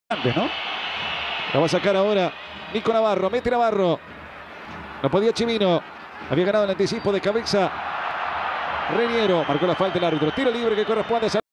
Antes, ¿no? La va a sacar ahora Nico Navarro, mete Navarro. No podía Chimino. Había ganado el anticipo de cabeza. Reñero marcó la falta el árbitro. Tiro libre que corresponde a